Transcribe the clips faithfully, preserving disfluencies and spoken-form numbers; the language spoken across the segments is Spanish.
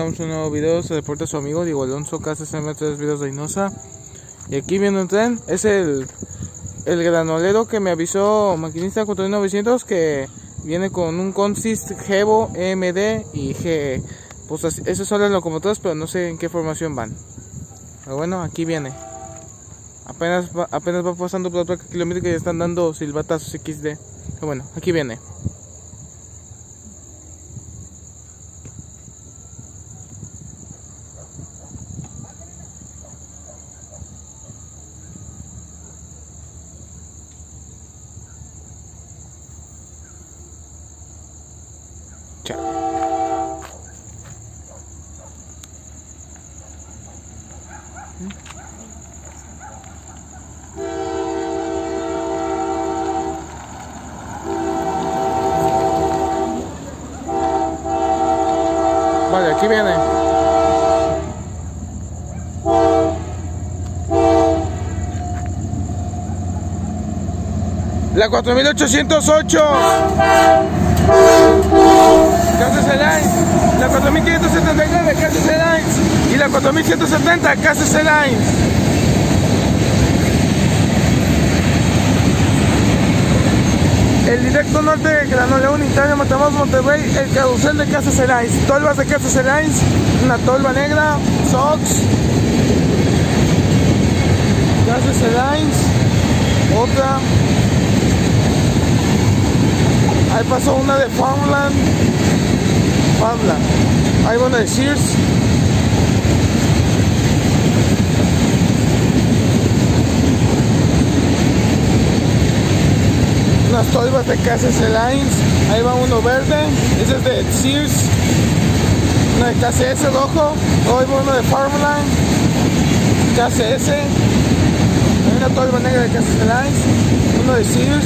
traemos un nuevo video. Se reporta su amigo Diego Alonso K C C M tres Videos de Reynosa. Y aquí viene un tren. Es el, el granolero que me avisó Maquinista cuatro mil novecientos, que viene con un Consist, Gevo, E M D y G. Pues así, esas son las locomotoras, pero no sé en qué formación van. Pero bueno, aquí viene. Apenas va, apenas va pasando por la placa kilométrica y ya están dando silbatazos equis de. Pero bueno, aquí viene. Chao. Vale, aquí viene. La cuatro mil ochocientos ocho K C C Lines, la cuatro mil quinientos setenta y nueve K C C Lines y la cuatro mil ciento setenta K C C Lines. El directo norte de Granolero Unitario, Matamoros, Monterrey, el carrusel de K C C Lines, tolvas de K C C Lines, una tolva negra, Sox, K C C Lines, otra, ahí pasó una de Farmland, Farmland, ahí va una de Sears, unas tolvas de K C C Lines, ahí va uno verde, ese es de Sears, una de K C S rojo, ahí va uno de Farmland, K C S, hay una tolva negra de K C C Lines, uno de Sears,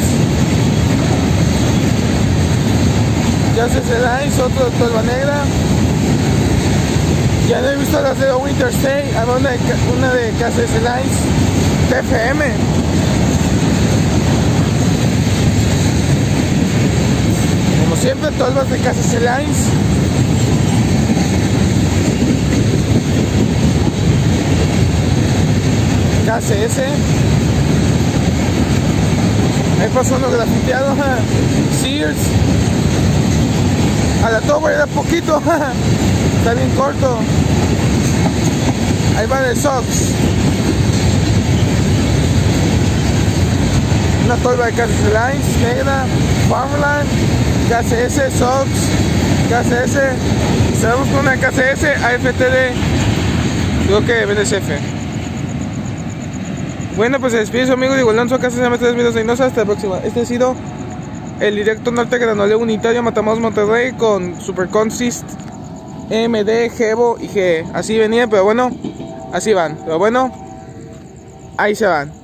K C C Lines, otro de tolva negra. Ya no he visto las de Winter Stay, hay una de, una de K C S Lines, T F M. Como siempre, tolvas de K C C Lines. K C S. Ahí pasó uno grafiteado. Sears. A la toma era poquito. Está bien corto. Ahí va el Sox. Una tolva de K C C Lines negra. Farmland. K C S, Sox, K C S, cerramos con una K C S, A F T D, creo que B D C F. Bueno, pues se despide su amigo Diego Alonso, K C C M tres Videos de Reynosa, hasta la próxima. Este ha sido el directo norte Granolero Unitario, Matamoros, Monterrey, con Super Consist, E M D, Gevo y G. Así venía, pero bueno, así van, pero bueno, ahí se van.